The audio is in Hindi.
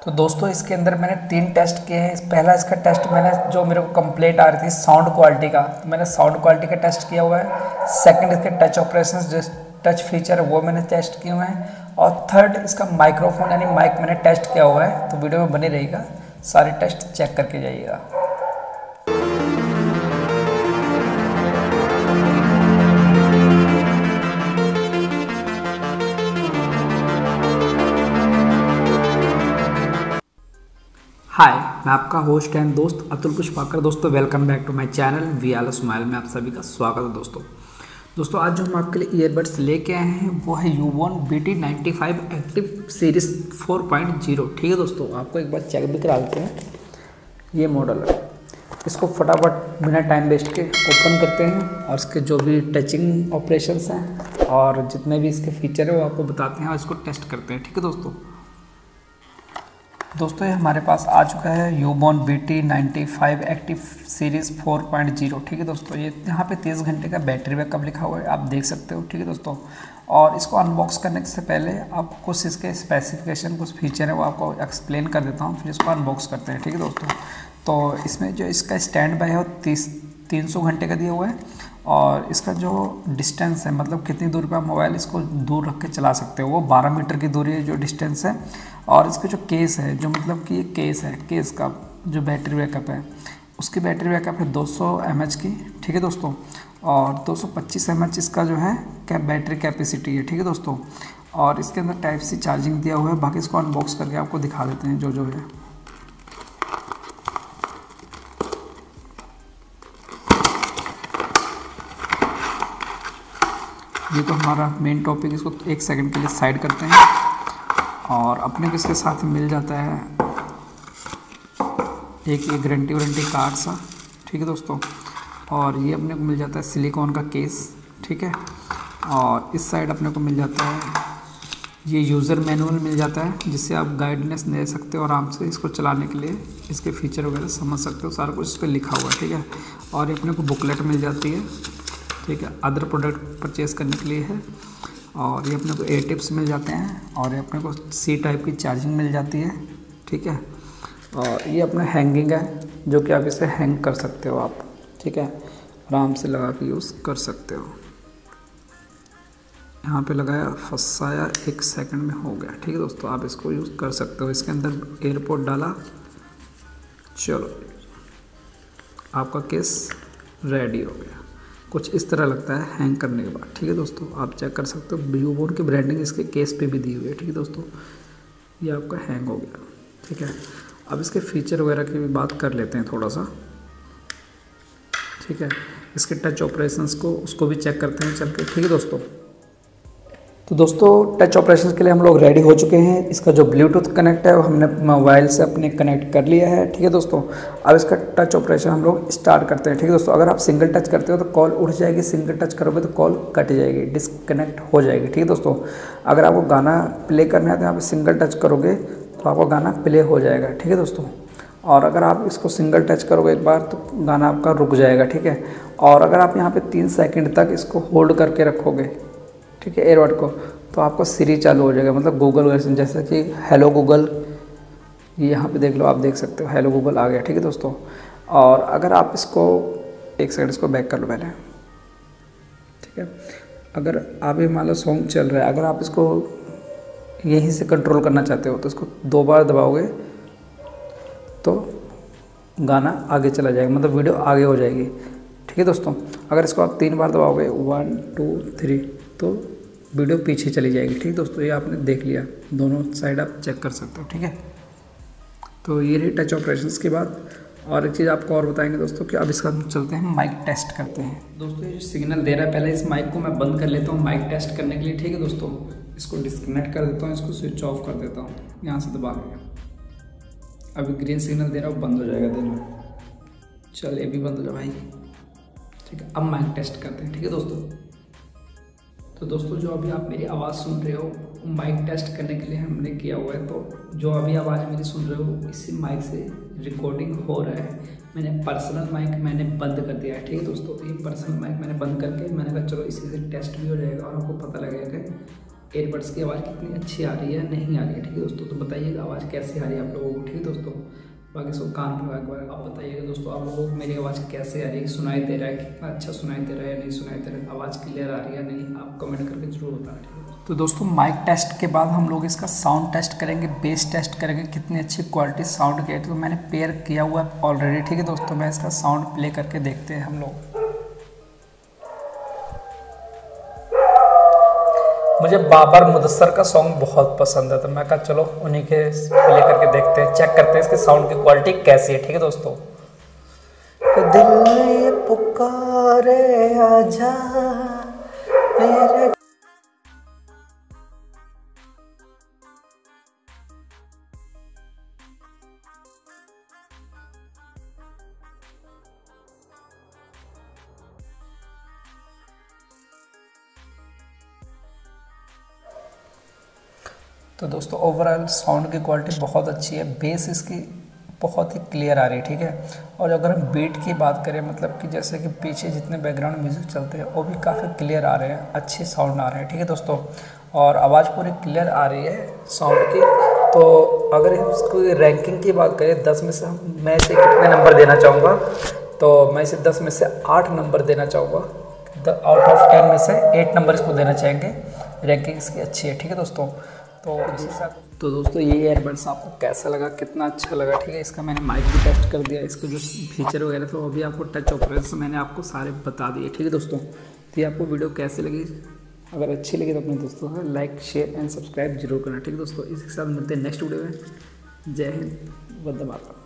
तो दोस्तों इसके अंदर मैंने 3 टेस्ट किए हैं। पहला इसका टेस्ट मैंने जो मेरे को कंप्लेंट आ रही थी साउंड क्वालिटी का, तो मैंने साउंड क्वालिटी का टेस्ट किया हुआ है। सेकंड इसके टच ऑपरेशंस जो टच फीचर है वो मैंने टेस्ट किए हुए हैं। और थर्ड इसका माइक्रोफोन यानी माइक मैंने टेस्ट किया हुआ है। तो वीडियो में बने रहिएगा, सारे टेस्ट चेक करके जाइएगा। हाय, मैं आपका होस्ट एंड दोस्त अतुल पुष्पाकर। दोस्तों welcome back to my channel we smile में आप सभी का स्वागत है। दोस्तों आज जो हम आपके लिए ईयरबड्स लेके आए हैं वो है यूबोन BT95 एक्टिव सीरीज 4.0। ठीक है दोस्तों, आपको एक बार चेक भी करा देते हैं। ये मॉडल है, इसको फटाफट बिना टाइम वेस्ट के ओपन करते हैं और इसके जो भी टचिंग ऑपरेशंस हैं और जितने भी इसके फीचर है वो आपको बताते हैं और इसको टेस्ट करते हैं। ठीक है दोस्तों ये हमारे पास आ चुका है यूबोन BT95 एक्टिव सीरीज़ 4.0। ठीक है दोस्तों, ये यहाँ पे 30 घंटे का बैटरी बैकअप लिखा हुआ है, आप देख सकते हो। ठीक है दोस्तों, और इसको अनबॉक्स करने से पहले आप कुछ इसके स्पेसिफिकेशन कुछ फीचर है वो आपको एक्सप्लेन कर देता हूँ, फिर इसको अनबॉक्स करते हैं। ठीक है दोस्तों, तो इसमें जो इसका स्टैंड बाय है वो 300 घंटे का दिया हुआ है। और इसका जो डिस्टेंस है, मतलब कितनी दूर पे आप मोबाइल इसको दूर रख के चला सकते हो, वो 12 मीटर की दूरी है जो डिस्टेंस है। और इसका जो केस है, जो मतलब कि ये केस है, केस का जो बैटरी बैकअप है उसकी बैटरी बैकअप है 200 mAh की। ठीक है दोस्तों, और 225 mAh इसका जो है बैटरी कैपेसिटी है। ठीक है दोस्तों, और इसके अंदर टाइप सी चार्जिंग दिया हुआ है। बाकी इसको अनबॉक्स करके आपको दिखा देते हैं जो है। ये तो हमारा मेन टॉपिक, इसको 1 सेकंड के लिए साइड करते हैं। और अपने को इसके साथ मिल जाता है एक ये गारंटी कार्ड सा। ठीक है दोस्तों, और ये अपने को मिल जाता है सिलिकॉन का केस। ठीक है, और इस साइड अपने को मिल जाता है ये यूज़र मैनुअल मिल जाता है, जिससे आप गाइडनेस दे सकते हो आराम से इसको चलाने के लिए, इसके फीचर वगैरह समझ सकते हो, सारा कुछ इस पर लिखा हुआ है। ठीक है, और ये अपने को बुकलेट मिल जाती है। ठीक है, अदर प्रोडक्ट परचेज़ करने के लिए है। और ये अपने को एयर टिप्स मिल जाते हैं, और ये अपने को C टाइप की चार्जिंग मिल जाती है। ठीक है, और ये अपना हैंगिंग है जो कि आप इसे हैंग कर सकते हो आप। ठीक है, आराम से लगा के यूज़ कर सकते हो। यहाँ पे लगाया, फंसाया, 1 सेकंड में हो गया। ठीक है दोस्तों, आप इसको यूज़ कर सकते हो। इसके अंदर एयरपोर्ट डाला, चलो आपका केस रेडी हो गया। कुछ इस तरह लगता है हैंग करने के बाद। ठीक है दोस्तों, आप चेक कर सकते हो, यूबोन की ब्रांडिंग इसके केस पे भी दी हुई है। ठीक है दोस्तों, ये आपका हैंग हो गया। ठीक है, अब इसके फीचर वगैरह की भी बात कर लेते हैं थोड़ा सा। ठीक है, इसके टच ऑपरेशंस को उसको भी चेक करते हैं चल के। ठीक है दोस्तों, तो दोस्तों टच ऑपरेशंस के लिए हम लोग रेडी हो चुके हैं। इसका जो ब्लूटूथ कनेक्ट है वो हमने मोबाइल से अपने कनेक्ट कर लिया है। ठीक है दोस्तों, अब इसका टच ऑपरेशन हम लोग स्टार्ट करते हैं। ठीक है दोस्तों, अगर आप सिंगल टच करते हो तो कॉल उठ जाएगी, सिंगल टच करोगे तो कॉल कट जाएगी, डिसकनेक्ट हो जाएगी। ठीक है दोस्तों, अगर आपको गाना प्ले करना है तो यहाँ पर सिंगल टच करोगे तो आपका गाना प्ले हो जाएगा। ठीक है दोस्तों, और अगर आप इसको सिंगल टच करोगे एक बार तो गाना आपका रुक जाएगा। ठीक है, और अगर आप यहाँ पे 3 सेकंड तक इसको होल्ड करके रखोगे, ठीक है, एयरबड को, तो आपको सीरी चालू हो जाएगा, मतलब गूगल वर्जन, जैसे कि हेलो गूगल, ये यहाँ पे देख लो, आप देख सकते हो हेलो गूगल आ गया। ठीक है दोस्तों, और अगर आप इसको 1 सेकंड इसको बैक कर लो पहले। ठीक है, अगर आप ये मान लो सॉन्ग चल रहा है, अगर आप इसको यहीं से कंट्रोल करना चाहते हो तो इसको 2 बार दबाओगे तो गाना आगे चला जाएगा, मतलब वीडियो आगे हो जाएगी। ठीक है दोस्तों, अगर इसको आप 3 बार दबाओगे 1 2 3 तो वीडियो पीछे चली जाएगी। ठीक है दोस्तों, ये आपने देख लिया, दोनों साइड आप चेक कर सकते हो। ठीक है, तो ये रही टच ऑपरेशंस के बाद। और एक चीज़ आपको और बताएंगे दोस्तों कि अब इसका हम चलते हैं माइक टेस्ट करते हैं। दोस्तों ये जो सिग्नल दे रहा है, पहले इस माइक को मैं बंद कर लेता हूँ माइक टेस्ट करने के लिए। ठीक है दोस्तों, इसको डिस्कनेक्ट कर देता हूँ, इसको स्विच ऑफ कर देता हूँ यहाँ से दबा के। अभी ग्रीन सिग्नल दे रहा है, बंद हो जाएगा, देखो, चल ये भी बंद हो जाए भाई। ठीक है, अब माइक टेस्ट करते हैं। ठीक है दोस्तों, तो दोस्तों जो अभी आप मेरी आवाज़ सुन रहे हो माइक टेस्ट करने के लिए हमने किया हुआ है। तो जो अभी आवाज़ मेरी सुन रहे हो इसी माइक से रिकॉर्डिंग हो रहा है। मैंने पर्सनल माइक मैंने बंद कर दिया है। ठीक है दोस्तों, ये पर्सनल माइक मैंने बंद करके मैंने कहा चलो इसी से टेस्ट भी हो जाएगा और आपको पता लगेगा कि एयरबड्स की आवाज़ कितनी अच्छी आ रही है नहीं आ रही है। ठीक है दोस्तों, तो बताइएगा आवाज़ कैसी आ रही है आप लोगों को। ठीक है दोस्तों, बाकी सब कान पे एक बार आप बताइएगा दोस्तों आप लोगों को मेरी आवाज़ कैसे आ रही है, सुनाई दे रहा है, कितना अच्छा सुनाई दे रहा है या नहीं सुनाई दे रहा है, आवाज़ क्लियर आ रही है नहीं, आप कमेंट करके जरूर बताना। ठीक है तो दोस्तों माइक टेस्ट के बाद हम लोग इसका साउंड टेस्ट करेंगे, बेस टेस्ट करेंगे, कितनी अच्छी क्वालिटी साउंड की है। तो मैंने पेयर किया हुआ है ऑलरेडी। ठीक है दोस्तों, मैं इसका साउंड प्ले करके देखते हैं हम लोग। मुझे बाबर मुदस्सर का सॉन्ग बहुत पसंद है, तो मैं कहा चलो उन्हीं के प्ले करके देखते हैं, चेक करते हैं इसके साउंड की क्वालिटी कैसी है। ठीक है दोस्तों, तो दिल ये पुकारे आजा मेरे। तो दोस्तों ओवरऑल साउंड की क्वालिटी बहुत अच्छी है, बेस इसकी बहुत ही क्लियर आ रही है। ठीक है, और अगर हम बीट की बात करें, मतलब कि जैसे कि पीछे जितने बैकग्राउंड म्यूज़िक चलते हैं वो भी काफ़ी क्लियर आ रहे हैं, अच्छे साउंड आ रहे हैं। ठीक है दोस्तों, और आवाज़ पूरी क्लियर आ रही है साउंड की। तो अगर हम इसको रैंकिंग की बात करें 10 में से मैं इसे कितने नंबर देना चाहूँगा, तो मैं इसे 10 में से 8 नंबर देना चाहूँगा। आउट ऑफ 10 में से 8 नंबर इसको देना चाहेंगे। रैंकिंग इसकी अच्छी है। ठीक है दोस्तों, तो दोस्तों ये ईयरबड्स आपको कैसा लगा, कितना अच्छा लगा। ठीक है, इसका मैंने माइक भी टेस्ट कर दिया, इसको जो फीचर वगैरह थे वो भी आपको टच ऑपरेशन मैंने आपको सारे बता दिए। ठीक है दोस्तों, तो ये आपको वीडियो कैसे लगी, अगर अच्छी लगी तो अपने दोस्तों को लाइक शेयर एंड सब्सक्राइब जरूर करना। ठीक है दोस्तों, इसके साथ मिलते हैं नेक्स्ट वीडियो में। जय हिंद, वंदे मातरम।